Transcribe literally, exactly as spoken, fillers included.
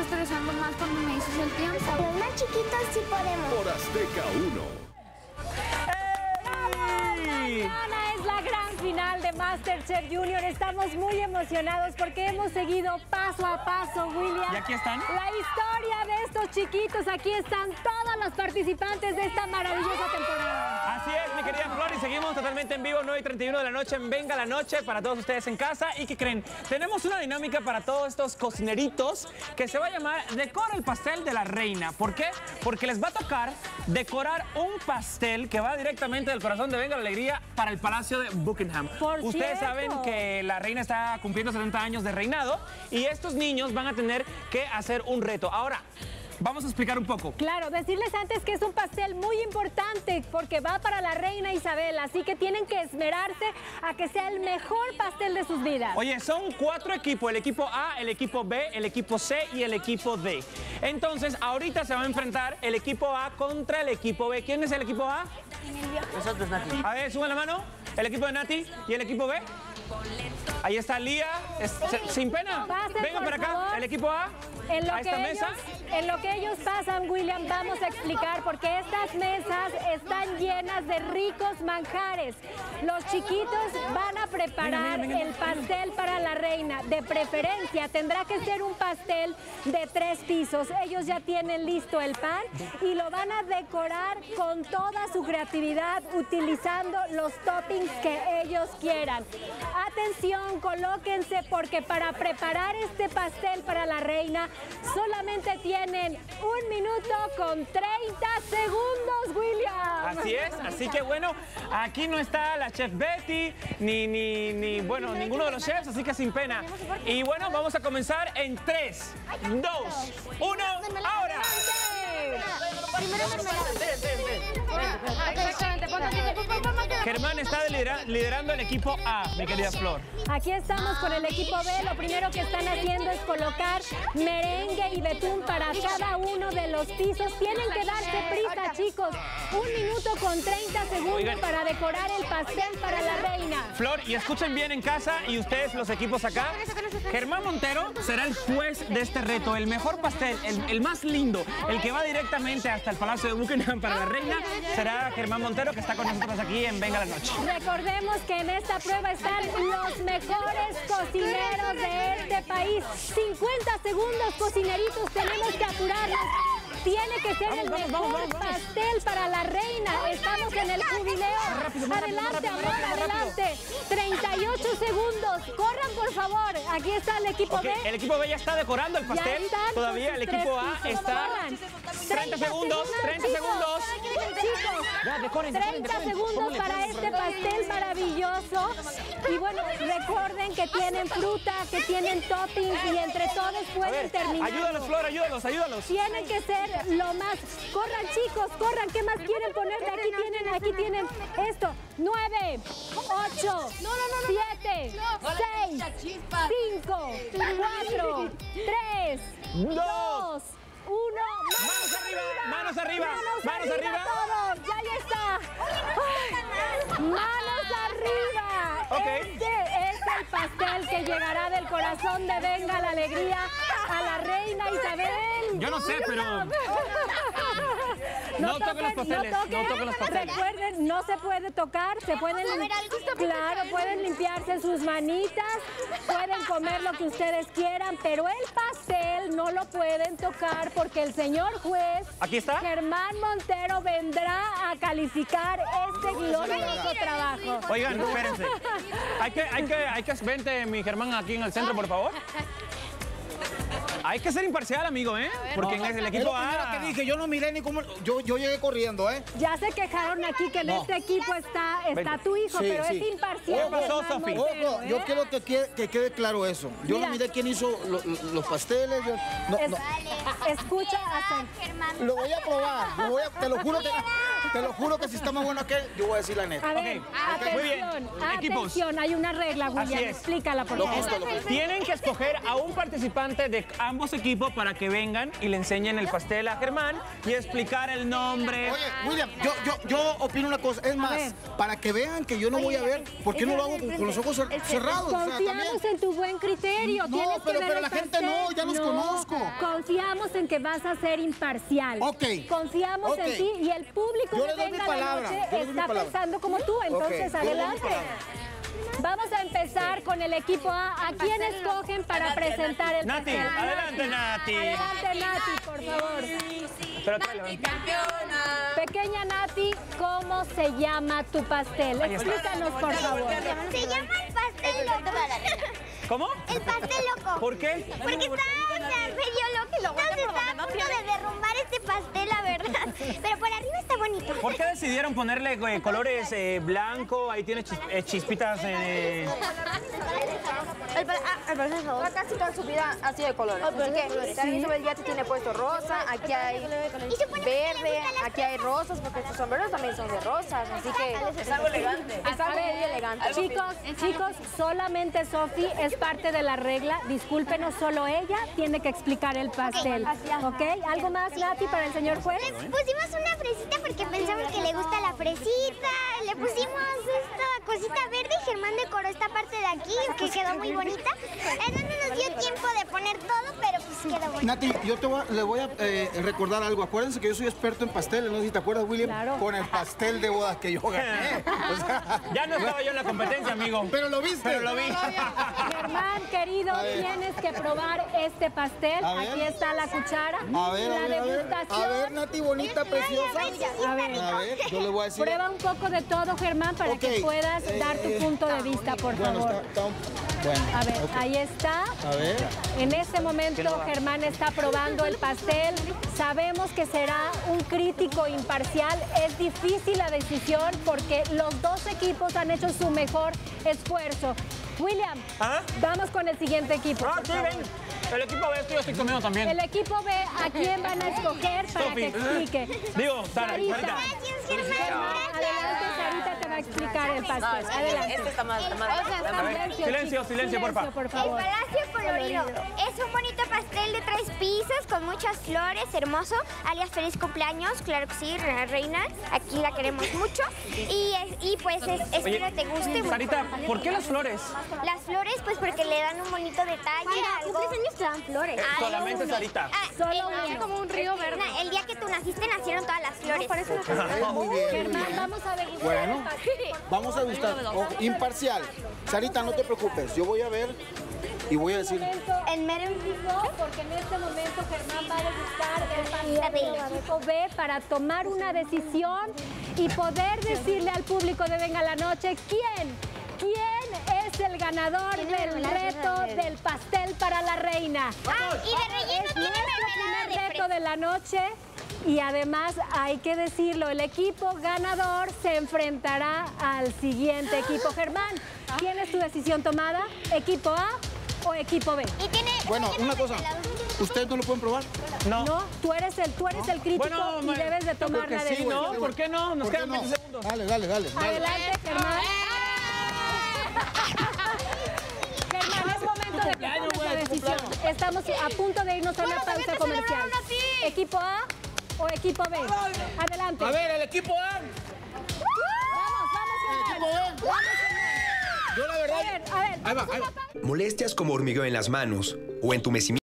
estresando más cuando me dices el tiempo. Los más chiquitos sí podemos. Por Azteca uno. Mañana es la gran final de MasterChef Junior. Estamos muy emocionados porque hemos seguido paso a paso, William. ¿Y aquí están? La historia de estos chiquitos. Aquí están todos los participantes de esta maravillosa temporada. Así es, mi querida Flor, y seguimos totalmente en vivo, nueve y treinta y uno de la noche en Venga la Noche para todos ustedes en casa. ¿Y qué creen? Tenemos una dinámica para todos estos cocineritos que se va a llamar Decora el pastel de la reina. ¿Por qué? Porque les va a tocar decorar un pastel que va directamente del corazón de Venga la Alegría para el Palacio de Buckingham. Por Ustedes cierto. saben que la reina está cumpliendo setenta años de reinado y estos niños van a tener que hacer un reto. Ahora, vamos a explicar un poco. Claro, decirles antes que es un pastel muy importante porque va para la reina Isabel, así que tienen que esmerarse a que sea el mejor pastel de sus vidas. Oye, son cuatro equipos, el equipo A, el equipo B, el equipo C y el equipo D. Entonces, ahorita se va a enfrentar el equipo A contra el equipo B. ¿Quién es el equipo A? Nosotros, Nati. A ver, suban la mano. El equipo de Nati y el equipo B. Ahí está Lía, es- se- sin pena. Pasen, Venga por para acá, favor. el equipo A. En lo, a que esta ellos, mesa. en lo que ellos pasan, William, vamos a explicar porque estas mesas están llenas de ricos manjares. Los chiquitos van a preparar Venga, venga, venga. el pastel para la reina. De preferencia, tendrá que ser un pastel de tres pisos. Ellos ya tienen listo el pan y lo van a decorar con toda su creatividad utilizando los toppings que ellos quieran. Atención, colóquense porque para preparar este pastel para la reina solamente tienen un minuto con treinta segundos, William. Así es, así que bueno, aquí no está la chef Betty, ni, ni, ni, bueno, ninguno de los chefs, así que sin pena. Y bueno, vamos a comenzar en tres, dos, uno, ahora. Primero mermelada. Ven, ven, ven. Exactamente, ponte aquí, por favor, ponte aquí. Germán está lidera- liderando el equipo A, mi querida Flor. Aquí estamos con el equipo B. Lo primero que están haciendo es colocar merengue y betún para cada uno de los pisos. Tienen que darse prisa, chicos. Un minuto con treinta segundos Oigan. para decorar el pastel para la reina. Flor, y escuchen bien en casa y ustedes los equipos acá. Germán Montero será el juez de este reto. El mejor pastel, el, el más lindo, el que va directamente hasta el Palacio de Buckingham para la reina, será Germán Montero, que está con nosotros aquí en Venga la Noche. Recordemos que en esta prueba están los mejores cocineros de este país. cincuenta segundos, cocineritos, tenemos que apurarnos. Tiene que ser el Vamos, mejor vamos, vamos, vamos. pastel para la reina. Estamos en el jubileo. rápido, más rápido, más Adelante, rápido, amor, más rápido, más adelante. treinta y ocho segundos. Corran, por favor. Aquí está el equipo Ok, B. el equipo B ya está decorando el Ya pastel. están Todavía con el sus equipo tres A pisos. está. Corran. treinta segundos, treinta chicos. segundos. Chicos, Ya, decoren, decoren, treinta decoren. segundos Pónganle, para pónganle, este pastel maravilloso. Y bueno, recuerden que tienen fruta, que tienen toppings y entre todos A pueden ver, terminar. ayúdalos, Flor, ayúdalos, ayúdalos. Tienen que ser lo más. Corran, chicos, corran. ¿Qué más quieren ponerle? Aquí tienen, aquí tienen esto. Nueve, ocho, siete, seis, cinco, cuatro, tres, dos, uno. Manos arriba, manos arriba, manos arriba. Todos, ya, ya está. Ay, manos arriba. Ok. Este es el pastel que llegará del corazón de Venga la Alegría a la reina Isabel. Yo no sé, pero No toquen los pasteles, no toquen los pasteles. Recuerden, no se puede tocar, se pueden, a ver, algo está claro, pueden limpiarse sus manitas, pueden comer lo que ustedes quieran, pero el pastel no lo pueden tocar porque el señor juez, ¿Aquí está? Germán Montero, vendrá a calificar este glorioso trabajo. Oigan, espérense. Hay que, hay que, hay que, vente mi Germán aquí en el centro, por favor. Hay que ser imparcial, amigo, ¿eh? Porque en el Es lo equipo primero A... que dije, yo no miré ni cómo... Yo, yo llegué corriendo, ¿eh? Ya se quejaron aquí que en No. este equipo está, está Ven. tu hijo, Sí, pero sí. es imparcial. ¿Qué pasó, Germán Sofi? Montero, Ojo, ¿eh? yo quiero que quede, que quede claro eso. Yo Mira. no miré quién hizo lo- lo- los pasteles. Yo, no, Es- no. Escucha, hasta- Germán. Lo voy a probar. Lo voy a, te lo juro que... Te lo juro que si está más bueno aquel, yo voy a decir la neta. A ver, Ok, ok, muy bien. atención, Equipos. atención, hay una regla, William, Así es. explícala por Lo favor. justo, lo justo. Tienen que escoger a un participante de ambos equipos para que vengan y le enseñen el pastel a Germán y explicar el nombre. Oye, William, yo, yo, yo opino una cosa. Es más, ver. para que vean que yo no voy a ver, ¿por qué no lo hago con, con los ojos cer- cerrados? O sea, Confiamos también. en tu buen criterio. No, Tienes que pero- ver pero el la gente no, pastel. ya los conozco. Confiamos en que vas a ser imparcial. Ok. Confiamos Ok. en ti y el público Yo de le doy mi Venga la palabra, Noche yo le doy mi está palabra. pensando como tú. Entonces, yo le doy mi adelante. palabra. Vamos a empezar con el equipo A. ¿A quién escogen para presentar el Nati, pastel? adelante, Nati. Adelante, Nati, por favor. Pero tráelo. Pequeña Nati, ¿cómo se llama tu pastel? Ahí está. Explícanos, por favor. Se llama el pastel loco. ¿Cómo? El pastel loco. ¿Por qué? Porque está, o sea, medio loco. Entonces está a punto de derrumbar este pastel, la verdad. Pero por arriba está bonito. ¿Por qué decidieron ponerle eh, colores eh, blanco? Ahí tiene chis- eh, chispitas. Eh... El, pa- ah, el proceso. Casi toda su vida ha sido de colores. Así que también sobre el yate tiene puesto rosa, aquí hay Y supone que le verde, gustan las aquí hay rosas, porque sus sombreros también son de rosas. Así que es algo elegante. Es algo muy elegante. Chicos, chicos, solamente Sofi es parte de la regla. Discúlpenos, solo ella tiene que explicar el pastel. ¿Ok? ¿Algo más, Nati, para el señor juez? Le pusimos una fresita porque pensamos que le gusta la fresita. Le pusimos esta cosita verde y Germán decoró esta parte de aquí que quedó muy bonita. Él no nos dio tiempo de poner todo, pero pues quedó bonito. Nati, yo te voy a- le voy a eh, recordar algo. Acuérdense que yo soy experto en pasteles. No sé si te acuerdas, William, Claro. con el pastel de bodas que yo gané. O sea, Ya no estaba yo en la competencia, amigo. pero lo viste. Pero lo vi. Germán, querido, A ver. tienes que probar este pastel. A ver. Aquí está la cuchara. A ver, a la ver, a ver. degustación. A ver, Nati, bonita, preciosa. A ver, A ver, yo le voy a decir. prueba un poco de todo, Germán, para que Ok, puedas eh, dar tu punto de vista, por Bueno, favor. está, está un- bueno. A ver, ok. ahí está. A ver. En este momento Germán está probando el pastel. Sabemos que será un crítico imparcial. Es difícil la decisión porque los dos equipos han hecho su mejor esfuerzo. William, ¿Ah? vamos con el siguiente equipo. Ah, por sí, favor. ven. El equipo B, yo estoy comiendo también. El equipo B, ¿a quién van a escoger para Sofi. que explique? Digo, Sara, Sarita. Sarita. Gracias, Germán. Adelante, Sarita te va a explicar el pastel. Adelante. Este está más, está más. A ver, silencio, chicos, silencio, porfa. por El favor. Palacio Colorido es un bonito pastel de tres pisos con muchas flores, hermoso. Alias, feliz cumpleaños, claro que sí, la reina. Aquí la queremos mucho. Y, es- y pues es- espero te guste mucho. Sarita, ¿por qué las flores? Las flores, pues porque le dan un bonito detalle. Algo. años te dan flores. Solamente Sarita. Solo uno. como un río verde. El día que tú naciste nacieron todas las flores. por eso Eh, muy bien, muy Germán, bien. vamos a degustar Bueno. el pastel. Vamos a gustar. Ojo, imparcial. Sarita, no te preocupes. Yo voy a ver y voy a decir. En mero No, porque en este momento Germán va a degustar el pastel del equipo B para tomar una decisión y poder decirle al público de Venga la Noche quién, quién es el ganador del reto del pastel para la reina. Ah, y de relleno Es tiene nuestro mermelada de primer reto fresa. de la noche y además hay que decirlo, el equipo ganador se enfrentará al siguiente equipo. Germán, ¿quién es tu decisión tomada? ¿Equipo A o equipo B? Y tiene Bueno, tiene una cosa. mermelada. ¿Ustedes no lo pueden probar? No. No, tú eres el, tú eres el crítico Bueno, y ma- debes de tomar porque la sí, decisión. ¿no? ¿Por qué no? Nos ¿Por qué quedan no? veinte segundos. Dale, dale, dale. dale. Adelante, Germán. Germán, es momento de que tomes la decisión. Estamos a punto de irnos a una pausa comercial. ¿Equipo A o equipo B? Adelante. A ver, el equipo A. Vamos, vamos, Equipo Germán. B. Yo la verdad. A ver, a ver. Ahí va, ahí va. Molestias como hormigueo en las manos o entumecimiento